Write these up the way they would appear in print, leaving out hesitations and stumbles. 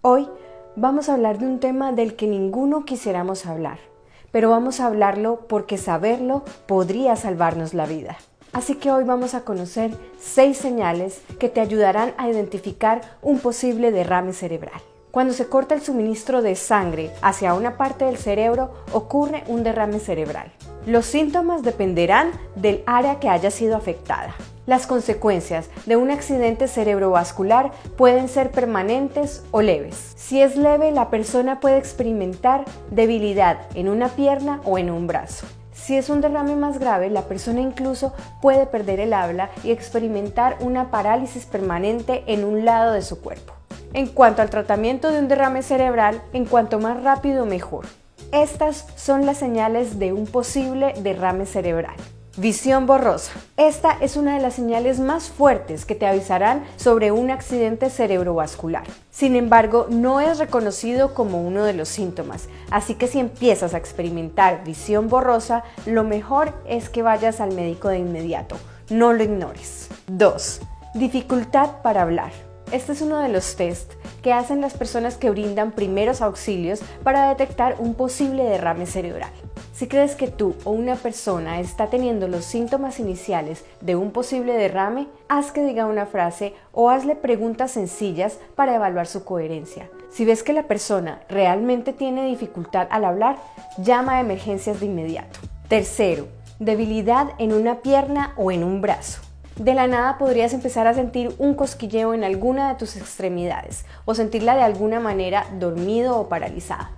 Hoy vamos a hablar de un tema del que ninguno quisiéramos hablar, pero vamos a hablarlo porque saberlo podría salvarnos la vida. Así que hoy vamos a conocer 6 señales que te ayudarán a identificar un posible derrame cerebral. Cuando se corta el suministro de sangre hacia una parte del cerebro, ocurre un derrame cerebral. Los síntomas dependerán del área que haya sido afectada. Las consecuencias de un accidente cerebrovascular pueden ser permanentes o leves. Si es leve, la persona puede experimentar debilidad en una pierna o en un brazo. Si es un derrame más grave, la persona incluso puede perder el habla y experimentar una parálisis permanente en un lado de su cuerpo. En cuanto al tratamiento de un derrame cerebral, en cuanto más rápido mejor. Estas son las señales de un posible derrame cerebral. Visión borrosa. Esta es una de las señales más fuertes que te avisarán sobre un accidente cerebrovascular. Sin embargo, no es reconocido como uno de los síntomas, así que si empiezas a experimentar visión borrosa, lo mejor es que vayas al médico de inmediato. No lo ignores. 2. Dificultad para hablar. Este es uno de los test que hacen las personas que brindan primeros auxilios para detectar un posible derrame cerebral. Si crees que tú o una persona está teniendo los síntomas iniciales de un posible derrame, haz que diga una frase o hazle preguntas sencillas para evaluar su coherencia. Si ves que la persona realmente tiene dificultad al hablar, llama a emergencias de inmediato. 3. Debilidad en una pierna o en un brazo. De la nada podrías empezar a sentir un cosquilleo en alguna de tus extremidades o sentirla de alguna manera dormido o paralizada.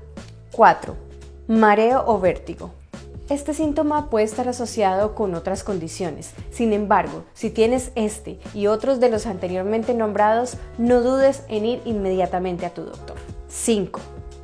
4. Mareo o vértigo. Este síntoma puede estar asociado con otras condiciones. Sin embargo, si tienes este y otros de los anteriormente nombrados, no dudes en ir inmediatamente a tu doctor. 5.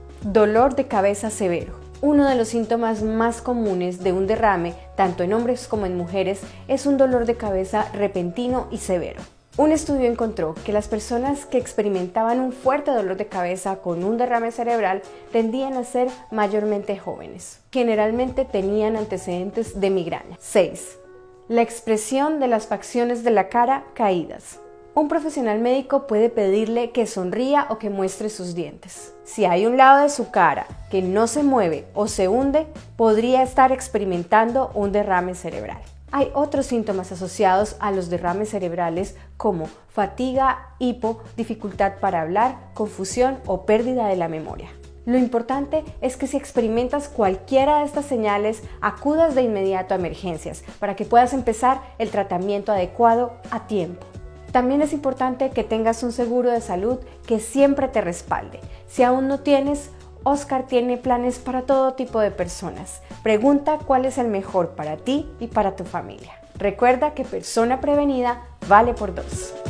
Dolor de cabeza severo. Uno de los síntomas más comunes de un derrame, tanto en hombres como en mujeres, es un dolor de cabeza repentino y severo. Un estudio encontró que las personas que experimentaban un fuerte dolor de cabeza con un derrame cerebral tendían a ser mayormente jóvenes. Generalmente tenían antecedentes de migraña. 6. La expresión de las facciones de la cara caídas. Un profesional médico puede pedirle que sonría o que muestre sus dientes. Si hay un lado de su cara que no se mueve o se hunde, podría estar experimentando un derrame cerebral. Hay otros síntomas asociados a los derrames cerebrales como fatiga, hipo, dificultad para hablar, confusión o pérdida de la memoria. Lo importante es que si experimentas cualquiera de estas señales, acudas de inmediato a emergencias para que puedas empezar el tratamiento adecuado a tiempo. También es importante que tengas un seguro de salud que siempre te respalde. Si aún no tienes, Oscar tiene planes para todo tipo de personas. Pregunta cuál es el mejor para ti y para tu familia. Recuerda que persona prevenida vale por 2.